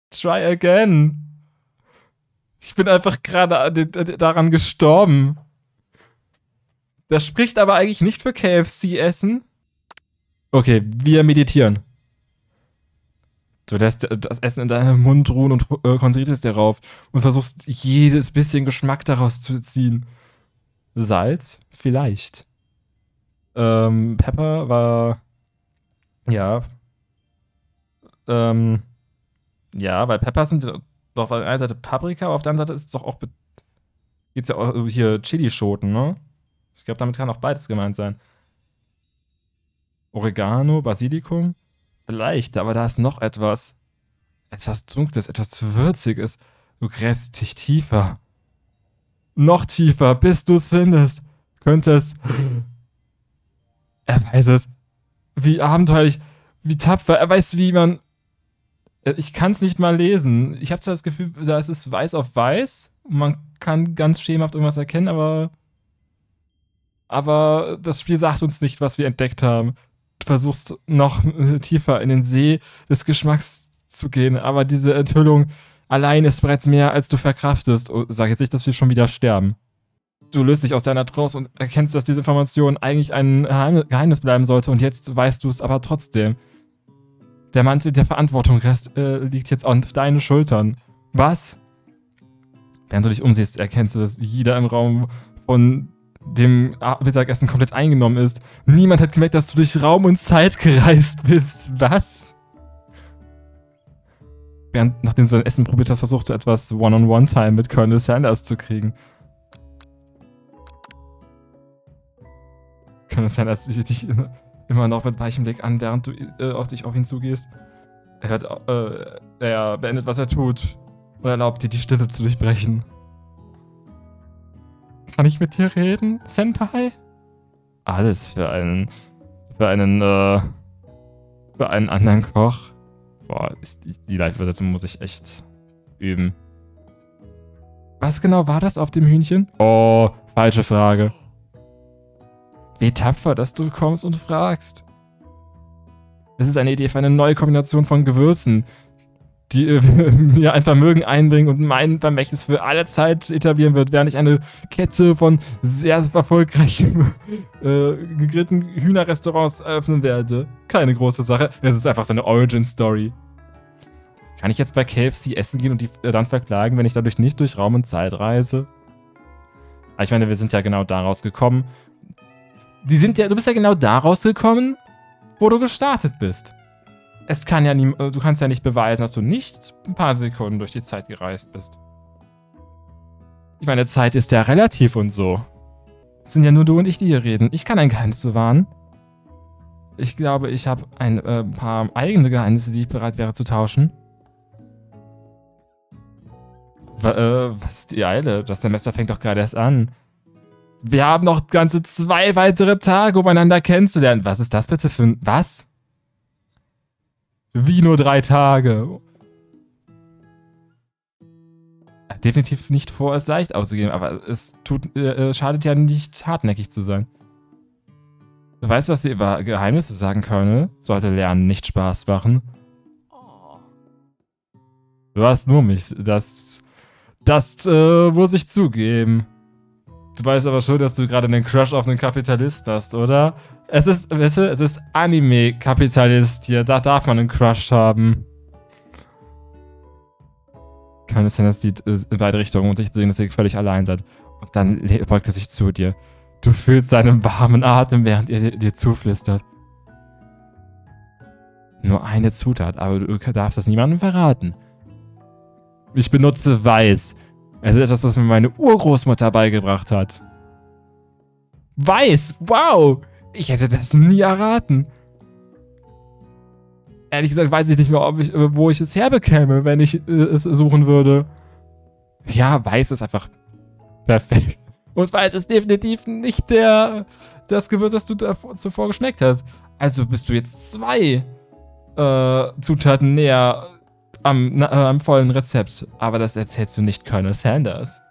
Try again. Ich bin einfach gerade daran gestorben. Das spricht aber eigentlich nicht für KFC-Essen. Okay, wir meditieren. Du lässt das Essen in deinem Mund ruhen und konzentrierst darauf und versuchst jedes bisschen Geschmack daraus zu ziehen. Salz? Vielleicht. Pepper war... Ja. Ja, weil Pepper sind doch auf der einen Seite Paprika, aber auf der anderen Seite ist es doch auch... Geht's ja auch hier Chilischoten, ne? Ich glaube, damit kann auch beides gemeint sein. Oregano, Basilikum? Vielleicht, aber da ist noch etwas. Etwas Dunkles, etwas Würziges. Du gräbst dich tiefer. Noch tiefer, bis du es findest. Könnte es... Er weiß es. Wie abenteuerlich, wie tapfer. Er weiß, wie man... Ich kann es nicht mal lesen. Ich habe zwar das Gefühl, da ist es weiß auf weiß. Man kann ganz schemenhaft irgendwas erkennen, aber das Spiel sagt uns nicht, was wir entdeckt haben. Du versuchst noch tiefer in den See des Geschmacks zu gehen, aber diese Enthüllung allein ist bereits mehr, als du verkraftest. Oh, sag jetzt nicht, dass wir schon wieder sterben. Du löst dich aus deiner Trance und erkennst, dass diese Information eigentlich ein Geheimnis bleiben sollte und jetzt weißt du es aber trotzdem. Der Mantel der Verantwortung liegt jetzt auf deinen Schultern. Was? Während du dich umsiehst, erkennst du, dass jeder im Raum von dem Mittagessen komplett eingenommen ist. Niemand hat gemerkt, dass du durch Raum und Zeit gereist bist. Was? Nachdem du dein Essen probiert hast, versuchst du etwas One-on-One-Time mit Colonel Sanders zu kriegen. Colonel Sanders sieht dich immer noch mit weichem Blick an, während du auf ihn zugehst. Er beendet, was er tut und erlaubt dir, die Stille zu durchbrechen. Kann ich mit dir reden, Senpai? Alles für einen anderen Koch. Boah, die Live-Übersetzung muss ich echt üben. Was genau war das auf dem Hühnchen? Oh, falsche Frage. Wie tapfer, dass du kommst und fragst. Es ist eine Idee für eine neue Kombination von Gewürzen, die mir ein Vermögen einbringen und mein Vermächtnis für alle Zeit etablieren wird, während ich eine Kette von sehr erfolgreichen gegrillten Hühnerrestaurants eröffnen werde. Keine große Sache. Es ist einfach so eine Origin-Story. Kann ich jetzt bei KFC essen gehen und die dann verklagen, wenn ich dadurch nicht durch Raum und Zeit reise? Aber ich meine, wir sind ja genau da rausgekommen. Du bist ja genau da rausgekommen, wo du gestartet bist. Du kannst ja nicht beweisen, dass du nicht ein paar Sekunden durch die Zeit gereist bist. Ich meine, Zeit ist ja relativ und so. Es sind ja nur du und ich, die hier reden. Ich kann ein Geheimnis bewahren. Ich glaube, ich habe ein paar eigene Geheimnisse, die ich bereit wäre zu tauschen. Was ist die Eile? Das Semester fängt doch gerade erst an. Wir haben noch ganze 2 weitere Tage, um einander kennenzulernen. Was ist das bitte für ein... Was? Wie nur 3 Tage? Definitiv nicht vor, es leicht auszugeben, aber es schadet ja nicht, hartnäckig zu sein. Du weißt, was sie über Geheimnisse sagen können? Sollte Lernen nicht Spaß machen. Du hast nur mich. Das muss ich zugeben. Du weißt aber schon, dass du gerade einen Crush auf einen Kapitalist hast, oder? Es ist Anime-Kapitalist hier. Da darf man einen Crush haben. Kann es sein, dass die in beide Richtungen und sich sehen, dass ihr völlig allein seid. Und dann beugt er sich zu dir. Du fühlst seinen warmen Atem, während er dir zuflüstert. Nur eine Zutat, aber du darfst das niemandem verraten. Ich benutze Weiß. Es ist etwas, was mir meine Urgroßmutter beigebracht hat. Weiß! Wow! Ich hätte das nie erraten. Ehrlich gesagt weiß ich nicht mehr, wo ich es herbekäme, wenn ich es suchen würde. Ja, Weiß ist einfach perfekt. Und Weiß ist definitiv nicht das Gewürz, das du zuvor geschmeckt hast. Also bist du jetzt 2 Zutaten näher am vollen Rezept. Aber das erzählst du nicht Colonel Sanders.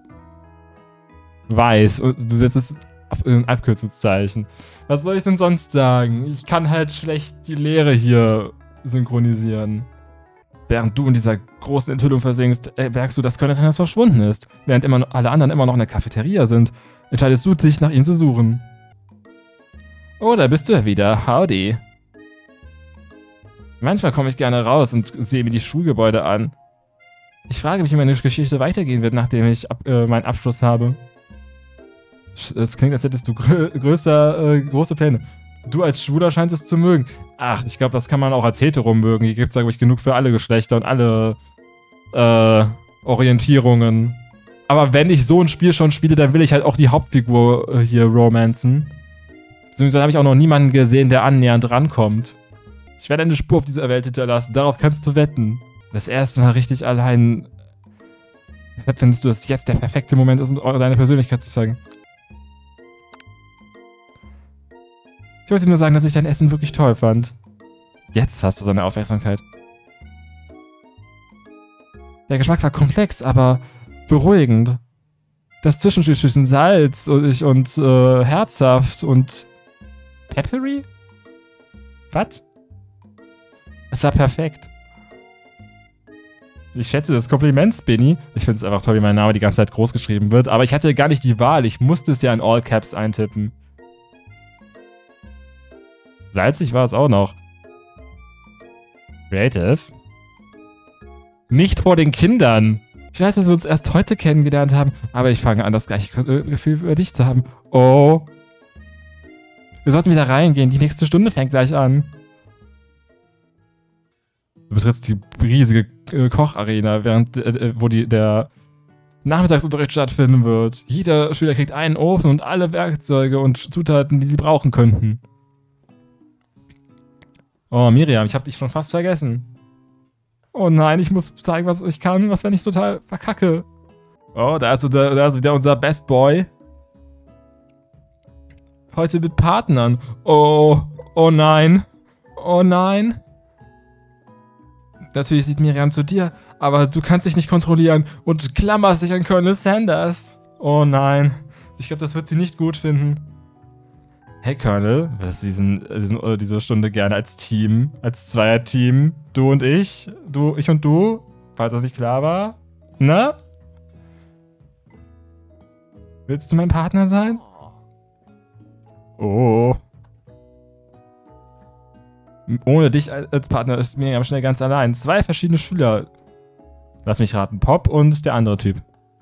Weiß. Und du setzt es auf ein Abkürzungszeichen. Was soll ich denn sonst sagen? Ich kann halt schlecht die Lehre hier synchronisieren. Während du in dieser großen Enthüllung versinkst, merkst du, dass Cornelius verschwunden ist. Während alle anderen immer noch in der Cafeteria sind, entscheidest du dich, nach ihm zu suchen. Oh, da bist du ja wieder. Howdy. Manchmal komme ich gerne raus und sehe mir die Schulgebäude an. Ich frage mich, wie meine Geschichte weitergehen wird, nachdem ich meinen Abschluss habe. Es klingt, als hättest du große Pläne. Du als Schwuler scheinst es zu mögen. Ach, ich glaube, das kann man auch als Hetero mögen. Hier gibt es, glaube ich, genug für alle Geschlechter und alle Orientierungen. Aber wenn ich so ein Spiel schon spiele, dann will ich halt auch die Hauptfigur hier romanzen. Beziehungsweise habe ich auch noch niemanden gesehen, der annähernd rankommt. Ich werde eine Spur auf dieser Welt hinterlassen. Darauf kannst du wetten. Das erste Mal richtig allein. Findest du, dass jetzt der perfekte Moment ist, um deine Persönlichkeit zu zeigen? Ich wollte nur sagen, dass ich dein Essen wirklich toll fand. Jetzt hast du seine Aufmerksamkeit. Der Geschmack war komplex, aber beruhigend. Das Zwischenspiel zwischen Salz und herzhaft und peppery? Was? Es war perfekt. Ich schätze das Kompliment, Spinny. Ich finde es einfach toll, wie mein Name die ganze Zeit groß geschrieben wird. Aber ich hatte gar nicht die Wahl. Ich musste es ja in All Caps eintippen. Salzig war es auch noch. Creative? Nicht vor den Kindern. Ich weiß, dass wir uns erst heute kennengelernt haben, aber ich fange an, das gleiche Gefühl für dich zu haben. Oh. Wir sollten wieder reingehen. Die nächste Stunde fängt gleich an. Du betrittst die riesige Kocharena, wo der Nachmittagsunterricht stattfinden wird. Jeder Schüler kriegt einen Ofen und alle Werkzeuge und Zutaten, die sie brauchen könnten. Oh, Miriam, ich habe dich schon fast vergessen. Oh nein, ich muss zeigen, was ich kann, was wenn ich total verkacke. Oh, da ist wieder unser Best Boy. Heute mit Partnern. Oh, oh nein. Oh nein. Natürlich sieht Miriam zu dir, aber du kannst dich nicht kontrollieren und klammerst dich an Colonel Sanders. Oh nein. Ich glaube, das wird sie nicht gut finden. Hey Colonel, wir diese Stunde gerne als Team, als Zweierteam. Du und ich und du, falls das nicht klar war. Na? Willst du mein Partner sein? Oh. Ohne dich als Partner ist Miriam schnell ganz allein. 2 verschiedene Schüler. Lass mich raten, Pop und der andere Typ.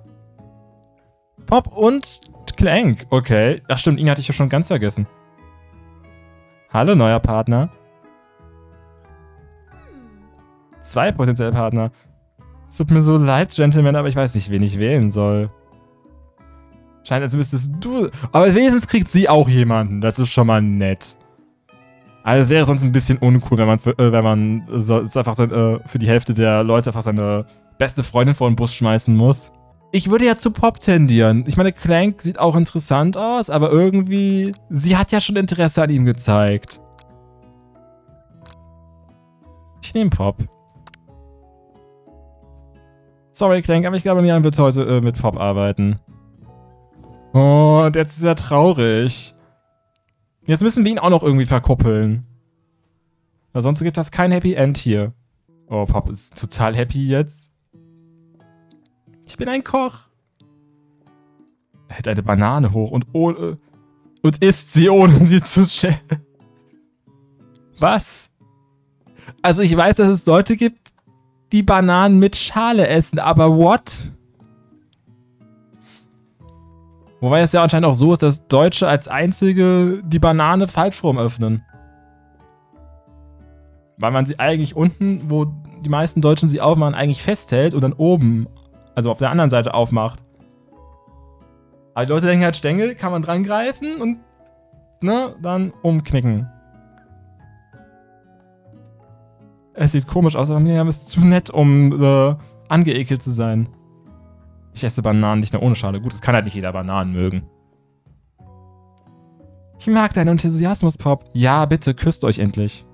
Pop und Clank, okay. Ach stimmt, ihn hatte ich ja schon ganz vergessen. Hallo, neuer Partner. 2 potenzielle Partner. Es tut mir so leid, Gentleman, aber ich weiß nicht, wen ich wählen soll. Scheint, als müsstest du... Aber wenigstens kriegt sie auch jemanden. Das ist schon mal nett. Also es wäre sonst ein bisschen uncool, wenn man einfach für die Hälfte der Leute einfach seine beste Freundin vor den Bus schmeißen muss. Ich würde ja zu Pop tendieren. Ich meine, Clank sieht auch interessant aus, aber irgendwie... Sie hat ja schon Interesse an ihm gezeigt. Ich nehme Pop. Sorry, Clank, aber ich glaube, Miriam wird heute mit Pop arbeiten. Oh, und jetzt ist er traurig. Jetzt müssen wir ihn auch noch irgendwie verkuppeln. Weil sonst gibt das kein Happy End hier. Oh, Pop ist total happy jetzt. Ich bin ein Koch. Er hält eine Banane hoch und isst sie, ohne sie zu schälen. Was? Also ich weiß, dass es Leute gibt, die Bananen mit Schale essen, aber what? Wobei es ja anscheinend auch so ist, dass Deutsche als einzige die Banane falsch rum öffnen. Weil man sie eigentlich unten, wo die meisten Deutschen sie aufmachen, eigentlich festhält und dann oben, also auf der anderen Seite aufmacht. Aber die Leute denken halt, Stängel kann man dran greifen und ne, dann umknicken. Es sieht komisch aus, aber Miriam ist zu nett, um angeekelt zu sein. Ich esse Bananen nicht nur ohne Schale. Gut, es kann halt nicht jeder Bananen mögen. Ich mag deinen Enthusiasmus, Pop. Ja, bitte, küsst euch endlich.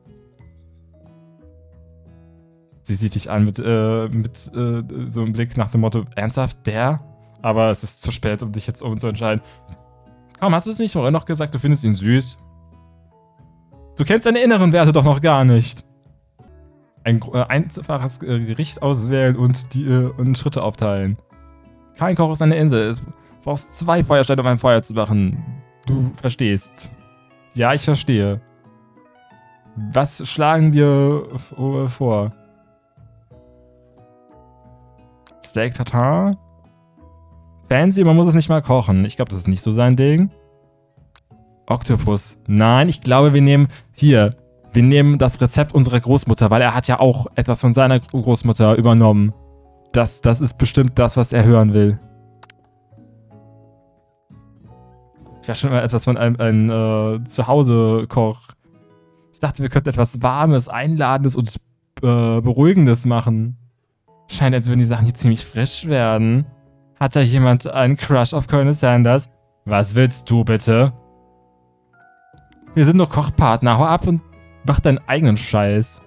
Sie sieht dich an mit so einem Blick nach dem Motto, ernsthaft, der? Aber es ist zu spät, um dich jetzt zu entscheiden. Komm, hast du es nicht vorhin noch gesagt, du findest ihn süß? Du kennst deine inneren Werte doch noch gar nicht. Ein einfaches Gericht auswählen und Schritte aufteilen. Kein Koch ist eine Insel. Du brauchst 2 Feuersteine, um ein Feuer zu machen. Du verstehst. Ja, ich verstehe. Was schlagen wir vor? Steak Tartar? Fancy, man muss es nicht mal kochen. Ich glaube, das ist nicht so sein Ding. Oktopus. Nein, ich glaube, wir nehmen hier. Wir nehmen das Rezept unserer Großmutter, weil er hat ja auch etwas von seiner Großmutter übernommen. Das ist bestimmt das, was er hören will. Ich war schon mal etwas von einem Zuhause-Koch. Ich dachte, wir könnten etwas Warmes, Einladendes und Beruhigendes machen. Scheint, als würden die Sachen hier ziemlich frisch werden. Hat da jemand einen Crush auf Colonel Sanders? Was willst du bitte? Wir sind nur Kochpartner. Hau ab und mach deinen eigenen Scheiß.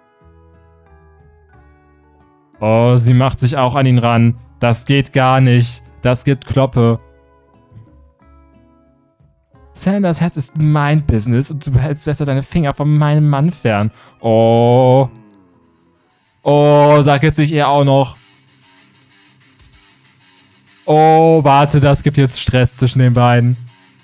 Oh, sie macht sich auch an ihn ran. Das geht gar nicht. Das gibt Kloppe. Sanders Herz ist mein Business und du behältst besser deine Finger von meinem Mann fern. Oh. Oh, sag jetzt nicht er auch noch. Oh, warte, das gibt jetzt Stress zwischen den beiden.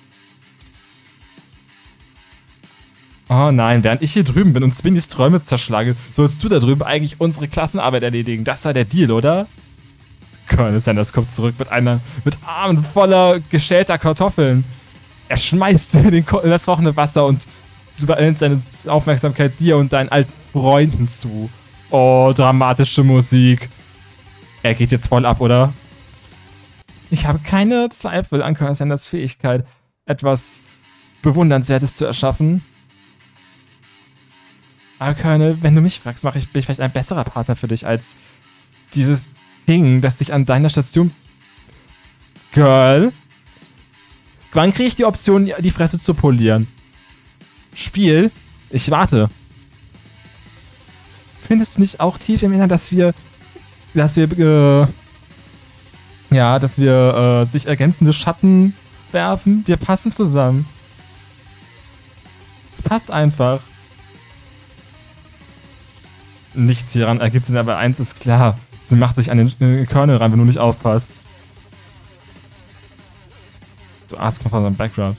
Oh nein, während ich hier drüben bin und Spinnys Träume zerschlage, sollst du da drüben eigentlich unsere Klassenarbeit erledigen. Das war der Deal, oder? Colonel Sanders kommt zurück mit Armen voller geschälter Kartoffeln. Er schmeißt das kochende Wasser und übernimmt seine Aufmerksamkeit dir und deinen alten Freunden zu. Oh, dramatische Musik. Er geht jetzt voll ab, oder? Ich habe keine Zweifel an Colonel Sanders Fähigkeit, etwas Bewundernswertes zu erschaffen. Aber Colonel, wenn du mich fragst, bin ich vielleicht ein besserer Partner für dich als dieses Ding, das dich an deiner Station... Girl? Wann kriege ich die Option, die Fresse zu polieren? Spiel? Ich warte. Findest du nicht auch tief im Inneren, dass wir sich ergänzende Schatten werfen? Wir passen zusammen. Es passt einfach. Nichts hieran ergibt Sinn, aber eins ist klar. Sie macht sich an den Colonel ran, wenn du nicht aufpasst. Du askst mal von seinem Background.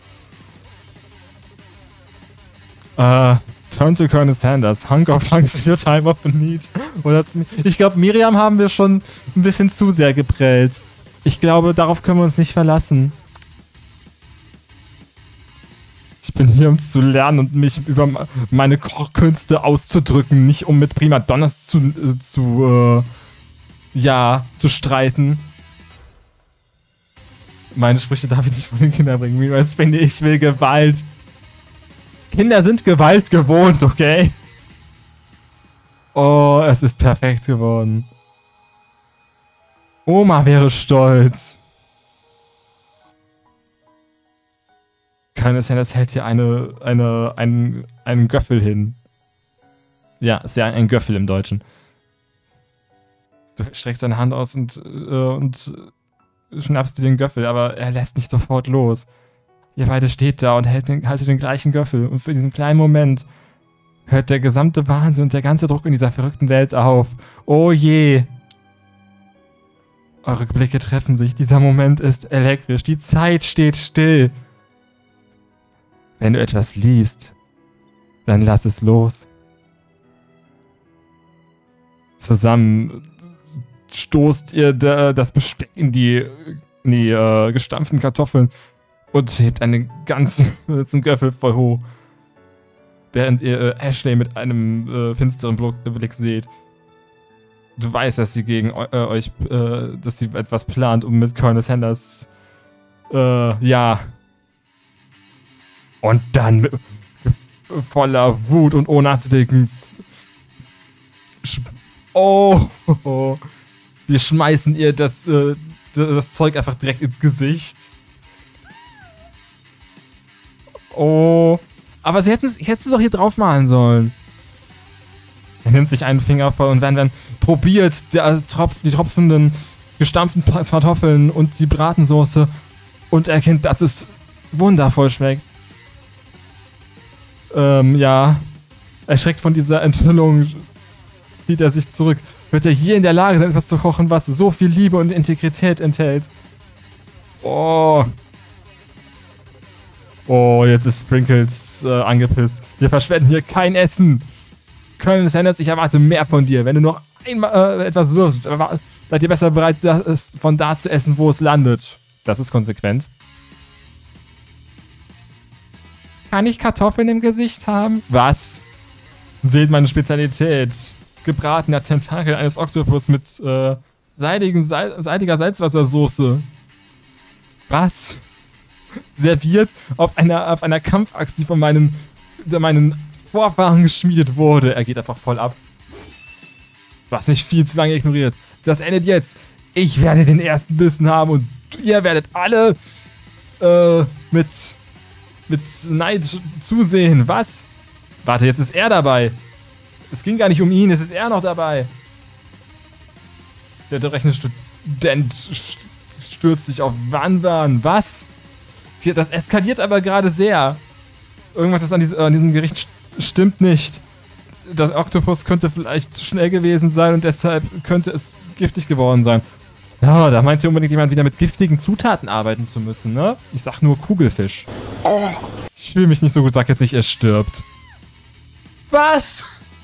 Turn to Colonel Sanders. Hunger finds your time of need. Ich glaube, Miriam haben wir schon ein bisschen zu sehr geprellt. Ich glaube, darauf können wir uns nicht verlassen. Ich bin hier, um zu lernen und mich über meine Kochkünste auszudrücken, nicht um mit Primadonnas zu streiten. Meine Sprüche darf ich nicht von den Kindern bringen. Ich will Gewalt. Kinder sind Gewalt gewohnt, okay? Oh, es ist perfekt geworden. Oma wäre stolz. Colonel Sanders hält hier einen Göffel hin. Ja, ist ja ein Göffel im Deutschen. Du streckst deine Hand aus und schnappst dir den Göffel, aber er lässt nicht sofort los. Ihr beide steht da und haltet den gleichen Göffel. Und für diesen kleinen Moment hört der gesamte Wahnsinn und der ganze Druck in dieser verrückten Welt auf. Oh je. Eure Blicke treffen sich. Dieser Moment ist elektrisch. Die Zeit steht still. Wenn du etwas liebst, dann lass es los. Zusammen stoßt ihr das Besteck in die gestampften Kartoffeln und hebt einen ganzen Göffel voll hoch. Während ihr Ashley mit einem finsteren Blick seht. Du weißt, dass sie gegen euch, dass sie etwas plant, um mit Colonel Sanders, Und dann voller Wut und ohne nachzudenken. Wir schmeißen ihr das Zeug einfach direkt ins Gesicht. Oh. Aber sie hätten es doch hier drauf malen sollen. Er nimmt sich einen Finger voll und dann probiert die tropfenden, gestampften Kartoffeln und die Bratensoße und erkennt, dass es wundervoll schmeckt. Erschreckt von dieser Enthüllung, zieht er sich zurück. Wird er hier in der Lage sein, etwas zu kochen, was so viel Liebe und Integrität enthält? Oh. Oh, jetzt ist Sprinkles angepisst. Wir verschwenden hier kein Essen. Colonel Sanders, ich erwarte mehr von dir. Wenn du noch einmal etwas wirfst, seid ihr besser bereit, das von da zu essen, wo es landet. Das ist konsequent. Kann ich Kartoffeln im Gesicht haben? Was? Seht meine Spezialität. Gebratener Tentakel eines Oktopus mit seidiger Salzwassersoße. Was? Serviert auf einer Kampfaxt, die von meinen Vorfahren geschmiedet wurde. Er geht einfach voll ab. Du hast mich viel zu lange ignoriert. Das endet jetzt. Ich werde den ersten Bissen haben und ihr werdet alle mit Neid zusehen. Was? Warte, jetzt ist er dabei. Es ging gar nicht um ihn, es ist er noch dabei. Der berechnet Student stürzt sich auf Wanwan. Was? Das eskaliert aber gerade sehr. Irgendwas an diesem Gericht stimmt nicht. Das Oktopus könnte vielleicht zu schnell gewesen sein und deshalb könnte es giftig geworden sein. Ja, da meint ja unbedingt jemand wieder mit giftigen Zutaten arbeiten zu müssen, ne? Ich sag nur Kugelfisch. Ich fühle mich nicht so gut, sag jetzt nicht, er stirbt. Was?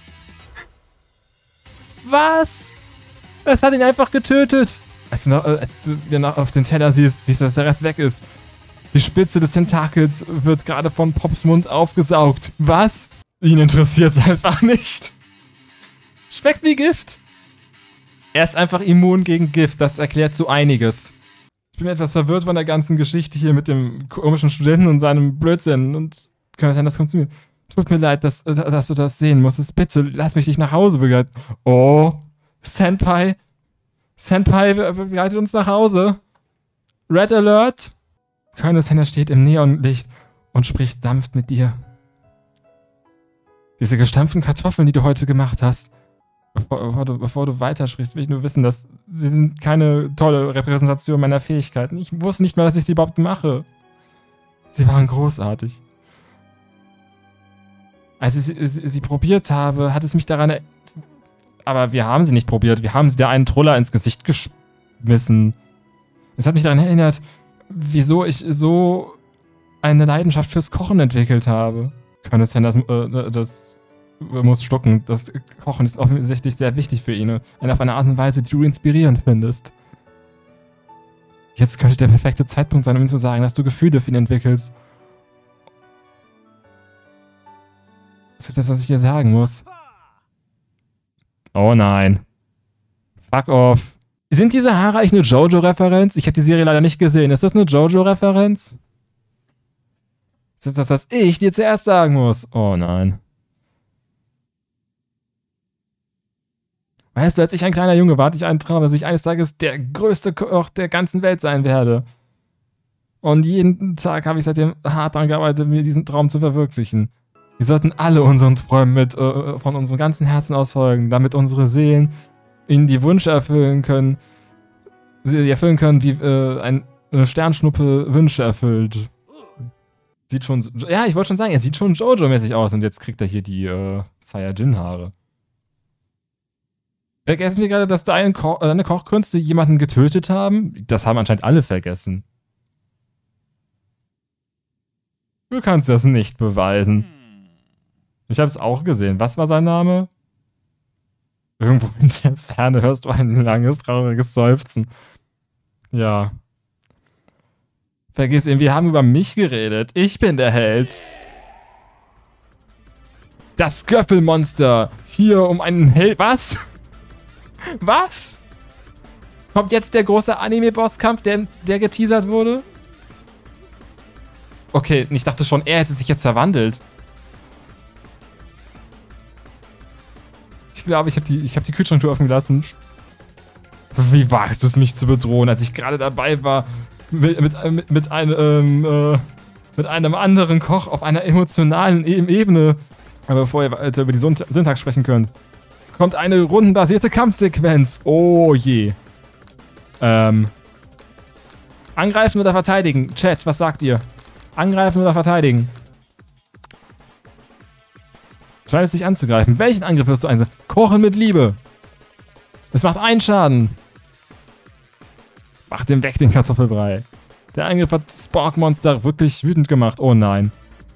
Was? Es hat ihn einfach getötet. Als du wieder auf den Teller siehst du, dass der Rest weg ist. Die Spitze des Tentakels wird gerade von Pops Mund aufgesaugt. Was? Ihn interessiert es einfach nicht. Schmeckt wie Gift. Er ist einfach immun gegen Gift. Das erklärt so einiges. Ich bin etwas verwirrt von der ganzen Geschichte hier mit dem komischen Studenten und seinem Blödsinn. Und kann sein, das kommt zu mir. Tut mir leid, dass du das sehen musstest. Bitte, lass mich dich nach Hause begleiten. Oh, Senpai. Senpai begleitet uns nach Hause. Red Alert. Colonel Sanders steht im Neonlicht und spricht sanft mit dir. Diese gestampften Kartoffeln, die du heute gemacht hast, bevor du weitersprichst, will ich nur wissen, dass sie sind keine tolle Repräsentation meiner Fähigkeiten. Ich wusste nicht mal, dass ich sie überhaupt mache. Sie waren großartig. Als ich sie probiert habe, hat es mich daran erinnert. Aber wir haben sie nicht probiert. Wir haben sie der einen Troller ins Gesicht geschmissen. Es hat mich daran erinnert, wieso ich so eine Leidenschaft fürs Kochen entwickelt habe. Colonel Sanders, das muss schlucken. Das Kochen ist offensichtlich sehr wichtig für ihn. Und auf eine Art und Weise, die du inspirierend findest. Jetzt könnte der perfekte Zeitpunkt sein, um ihm zu sagen, dass du Gefühle für ihn entwickelst. Das ist das, was ich dir sagen muss. Oh nein. Fuck off. Sind diese Haare eigentlich eine JoJo-Referenz? Ich habe die Serie leider nicht gesehen. Ist das eine JoJo-Referenz? Ist das, was ich dir zuerst sagen muss? Oh nein. Weißt du, als ich ein kleiner Junge war, hatte ich einen Traum, dass ich eines Tages der größte Koch der ganzen Welt sein werde. Und jeden Tag habe ich seitdem hart daran gearbeitet, mir diesen Traum zu verwirklichen. Wir sollten alle unseren Träumen von unserem ganzen Herzen ausfolgen, damit unsere Seelen ihnen die Wünsche erfüllen können. Sie erfüllen können, wie eine Sternschnuppe Wünsche erfüllt. Sieht schon... Ja, ich wollte schon sagen, er sieht schon Jojo-mäßig aus. Und jetzt kriegt er hier die Saiyajin-Haare. Vergessen wir gerade, dass deine Kochkünste jemanden getötet haben? Das haben anscheinend alle vergessen. Du kannst das nicht beweisen. Ich habe es auch gesehen. Was war sein Name? Irgendwo in der Ferne hörst du ein langes, trauriges Seufzen. Ja. Vergiss ihn, wir haben über mich geredet. Ich bin der Held. Das Göffelmonster. Hier um einen Held... Was? Was? Kommt jetzt der große Anime-Bosskampf, der geteasert wurde? Okay, ich dachte schon, er hätte sich jetzt verwandelt. Ich glaube, ich hab die Kühlschranktür offen gelassen. Wie wagst du es, mich zu bedrohen, als ich gerade dabei war, mit einem anderen Koch auf einer emotionalen Ebene. Aber bevor ihr weiter über die Syntax sprechen könnt, kommt eine rundenbasierte Kampfsequenz. Oh je. Angreifen oder verteidigen? Chat, was sagt ihr? Angreifen oder verteidigen? Entscheidest dich anzugreifen. Welchen Angriff wirst du einsetzen? Kochen mit Liebe. Es macht einen Schaden. Mach den weg, den Kartoffelbrei. Der Angriff hat Spork-Monster wirklich wütend gemacht. Oh nein.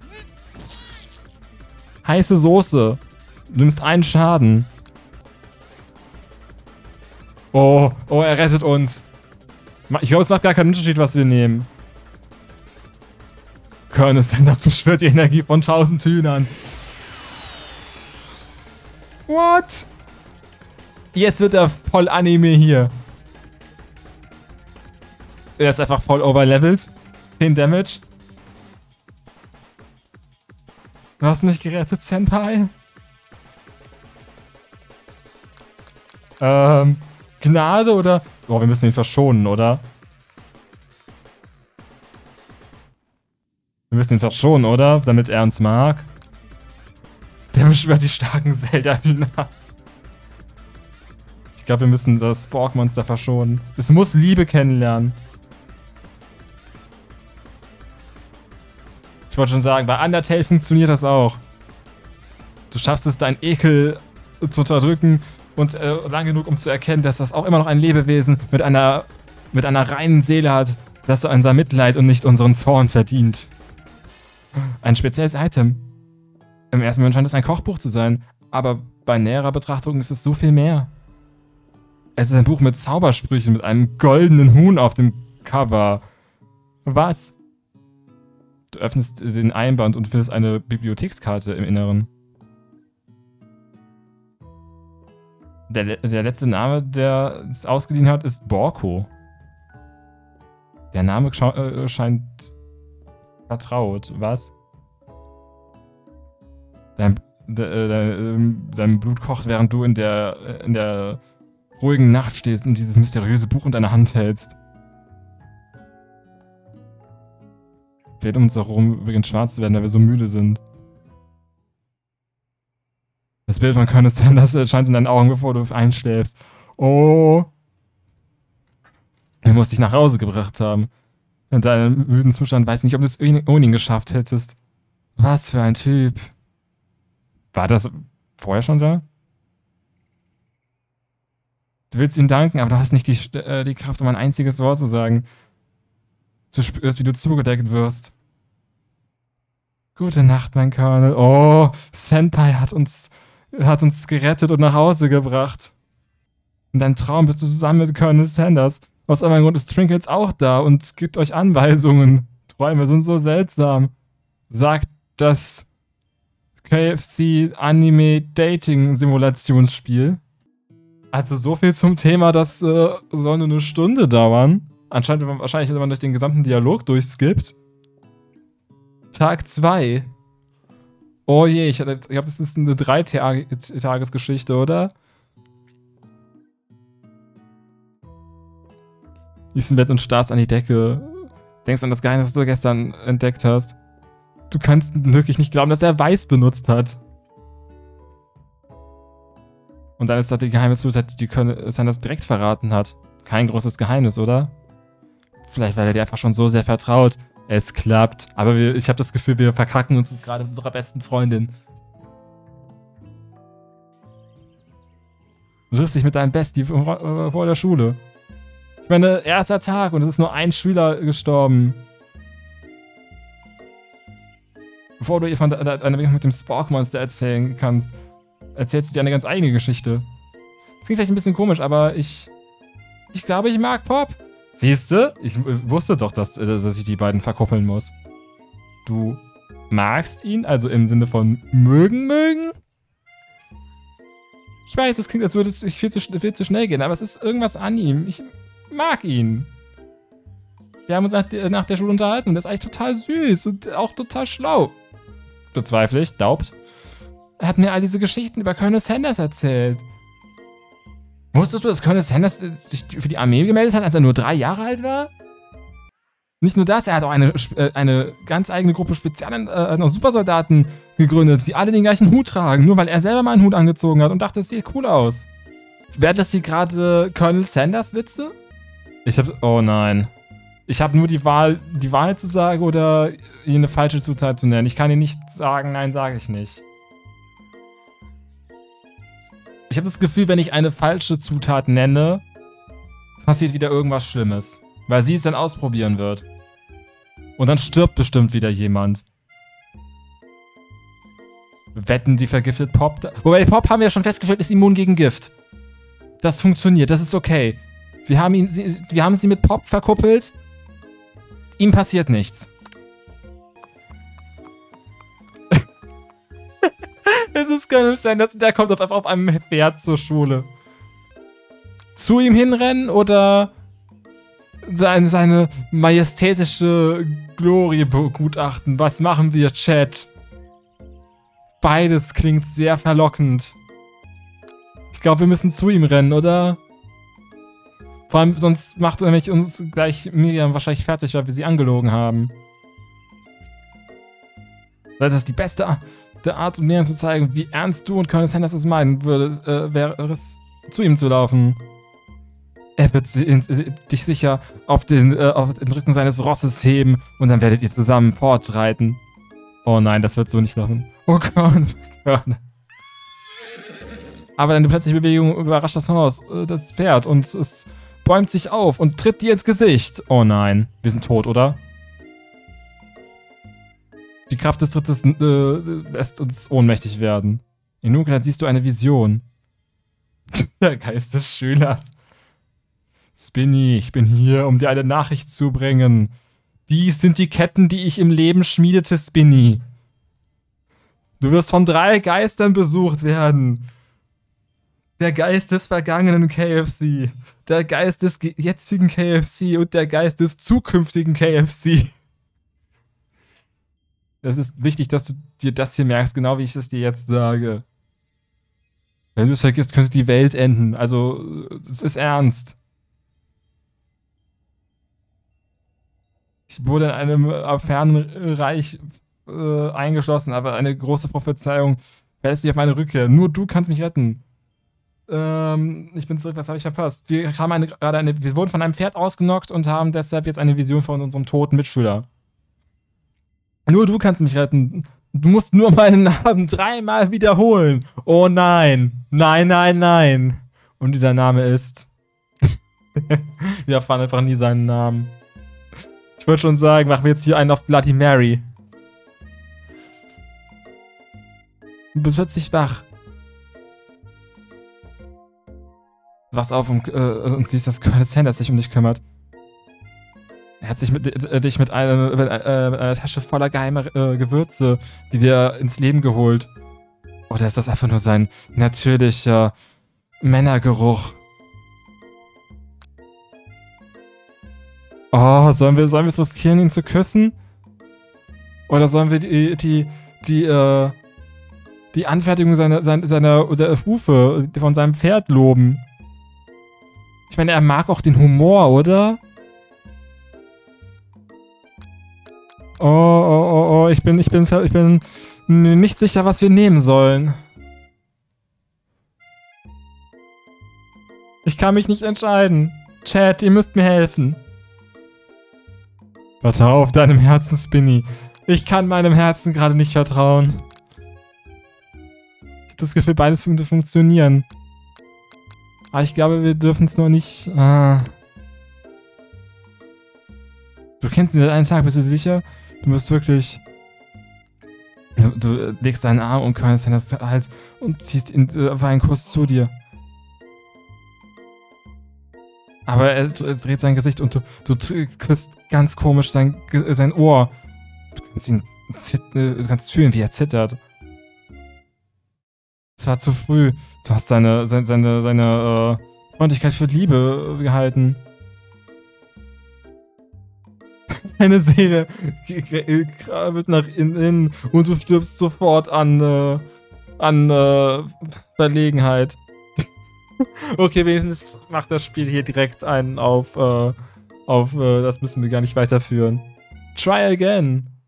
Heiße Soße. Du nimmst einen Schaden. Oh, er rettet uns. Ich glaube, es macht gar keinen Unterschied, was wir nehmen. Colonel Sanders beschwört die Energie von 1000 Hühnern. What? Jetzt wird er voll Anime hier. Er ist einfach voll overlevelt. 10 Damage. Du hast mich gerettet, Senpai. Gnade oder... Oh, wir müssen ihn verschonen, oder? Wir müssen ihn verschonen, oder? Damit er uns mag. Der beschwört die starken Zelda-Hühner. Ich glaube, wir müssen das Spork-Monster verschonen. Es muss Liebe kennenlernen. Ich wollte schon sagen, bei Undertale funktioniert das auch. Du schaffst es, deinen Ekel zu unterdrücken und lang genug, um zu erkennen, dass das auch immer noch ein Lebewesen mit einer reinen Seele hat, das unser Mitleid und nicht unseren Zorn verdient. Ein spezielles Item. Im ersten Moment scheint es ein Kochbuch zu sein, aber bei näherer Betrachtung ist es so viel mehr. Es ist ein Buch mit Zaubersprüchen, mit einem goldenen Huhn auf dem Cover. Was? Du öffnest den Einband und findest eine Bibliothekskarte im Inneren. Der letzte Name, der es ausgeliehen hat, ist Borko. Der Name scheint vertraut. Was? Dein Blut kocht, während du in der ruhigen Nacht stehst und dieses mysteriöse Buch in deiner Hand hältst. Wird um uns herum beginnt schwarz zu werden, weil wir so müde sind. Das Bild von Colonel Sanders erscheint in deinen Augen, bevor du einschläfst. Oh. Er muss dich nach Hause gebracht haben. In deinem müden Zustand weiß nicht, ob du es ohne ihn geschafft hättest. Was für ein Typ. War das vorher schon da? Du willst ihm danken, aber du hast nicht die Kraft, um ein einziges Wort zu sagen. Du spürst, wie du zugedeckt wirst. Gute Nacht, mein Colonel. Oh, Senpai hat uns gerettet und nach Hause gebracht. In deinem Traum bist du zusammen mit Colonel Sanders. Aus irgendeinem Grund ist Trinkles auch da und gibt euch Anweisungen. Träume sind so seltsam. Sagt das KFC Anime Dating Simulationsspiel. Also so viel zum Thema, das soll nur eine Stunde dauern. Wahrscheinlich, wenn man durch den gesamten Dialog durchskippt. Tag 2. Oh je, ich glaube, das ist eine 3-Tagesgeschichte, oder? Liegst im Bett und starrst an die Decke. Denkst an das Geheimnis, das du gestern entdeckt hast. Du kannst wirklich nicht glauben, dass er Weiß benutzt hat. Und dann ist das die Geheimniszutat, die Sanders direkt verraten hat. Kein großes Geheimnis, oder? Vielleicht, weil er dir einfach schon so sehr vertraut. Es klappt. Aber ich habe das Gefühl, wir verkacken uns das gerade mit unserer besten Freundin. Du triffst dich mit deinem Bestie vor der Schule. Ich meine, erster Tag und es ist nur ein Schüler gestorben. Bevor du ihr von deiner Begegnung mit dem Spork-Monster erzählen kannst, erzählst du dir eine ganz eigene Geschichte. Das klingt vielleicht ein bisschen komisch, aber ich glaube, ich mag Pop. Siehste? Ich wusste doch, dass ich die beiden verkuppeln muss. Du magst ihn? Also im Sinne von mögen? Ich weiß, es klingt, als würde es viel zu schnell gehen, aber es ist irgendwas an ihm. Ich mag ihn. Wir haben uns nach der Schule unterhalten und das ist eigentlich total süß und auch total schlau. Bezweifle ich, daubt. Er hat mir all diese Geschichten über Colonel Sanders erzählt. Wusstest du, dass Colonel Sanders sich für die Armee gemeldet hat, als er nur 3 Jahre alt war? Nicht nur das, er hat auch eine ganz eigene Gruppe Supersoldaten gegründet, die alle den gleichen Hut tragen, nur weil er selber mal einen Hut angezogen hat und dachte, es sieht cool aus. Werden das hier gerade Colonel Sanders Witze? Oh nein. Ich habe nur die Wahrheit zu sagen oder ihn eine falsche Zutat zu nennen. Ich kann ihn nicht sagen, nein, sage ich nicht. Ich habe das Gefühl, wenn ich eine falsche Zutat nenne, passiert wieder irgendwas Schlimmes. Weil sie es dann ausprobieren wird. Und dann stirbt bestimmt wieder jemand. Wetten, sie vergiftet Pop? Wobei Pop, haben wir ja schon festgestellt, ist immun gegen Gift. Das funktioniert, das ist okay. Wir haben sie mit Pop verkuppelt. Ihm passiert nichts. Es kann nicht sein, dass der kommt auf einem Pferd zur Schule. Zu ihm hinrennen oder seine majestätische Glorie begutachten? Was machen wir, Chat? Beides klingt sehr verlockend. Ich glaube, wir müssen zu ihm rennen, oder? Vor allem, sonst macht nämlich uns gleich Miriam wahrscheinlich fertig, weil wir sie angelogen haben. Das ist die beste Art, um Miriam zu zeigen, wie ernst du und Colonel Sanders es meinen würdest, wäre es, zu ihm zu laufen. Er wird dich sicher auf den Rücken seines Rosses heben und dann werdet ihr zusammen fortreiten. Oh nein, das wird so nicht laufen. Oh Gott. Aber eine plötzliche Bewegung überrascht das Haus, das Pferd, und es bäumt sich auf und tritt dir ins Gesicht. Oh nein, wir sind tot, oder? Die Kraft des Trittes lässt uns ohnmächtig werden. In Dunkelheit siehst du eine Vision. Der Geist des Schülers. Spinny, ich bin hier, um dir eine Nachricht zu bringen. Dies sind die Ketten, die ich im Leben schmiedete, Spinny. Du wirst von 3 Geistern besucht werden. Der Geist des vergangenen KFC, der Geist des jetzigen KFC und der Geist des zukünftigen KFC. Es ist wichtig, dass du dir das hier merkst, genau wie ich es dir jetzt sage. Wenn du es vergisst, könnte die Welt enden. Also, es ist ernst. Ich wurde in einem fernen Reich eingeschlossen, aber eine große Prophezeiung fällt sich auf meine Rückkehr. Nur du kannst mich retten. Ich bin zurück, was habe ich verpasst? Wir wurden von einem Pferd ausgenockt und haben deshalb jetzt eine Vision von unserem toten Mitschüler. Nur du kannst mich retten. Du musst nur meinen Namen 3-mal wiederholen. Oh nein. Nein, nein, nein. Und dieser Name ist... Wir erfahren einfach nie seinen Namen. Ich würde schon sagen, machen wir jetzt hier einen auf Bloody Mary. Du bist plötzlich wach. Wachst auf und siehst, dass Colonel Sanders sich um dich kümmert. Er hat sich dich mit einer Tasche voller geheimer Gewürze wieder ins Leben geholt. Oder ist das einfach nur sein natürlicher Männergeruch? Oh, sollen wir es riskieren, ihn zu küssen? Oder sollen wir die Anfertigung seiner Hufe von seinem Pferd loben? Ich meine, er mag auch den Humor, oder? Oh, ich bin nicht sicher, was wir nehmen sollen. Ich kann mich nicht entscheiden. Chat, ihr müsst mir helfen. Vertrau auf deinem Herzen, Spinny. Ich kann meinem Herzen gerade nicht vertrauen. Ich habe das Gefühl, beides würde funktionieren. Aber ich glaube, wir dürfen es noch nicht... Du kennst ihn seit einem Tag, bist du sicher? Du musst wirklich... Du legst deinen Arm um Colonel Sanders Hals und ziehst ihn auf einen Kuss zu dir. Aber er dreht sein Gesicht und du küsst ganz komisch sein Ohr. Du kannst fühlen, wie er zittert. Es war zu früh. Du hast seine Freundlichkeit für Liebe gehalten. Deine Seele krabbelt nach innen und du stirbst sofort an Verlegenheit. Okay, wenigstens macht das Spiel hier direkt einen auf das müssen wir gar nicht weiterführen. Try again.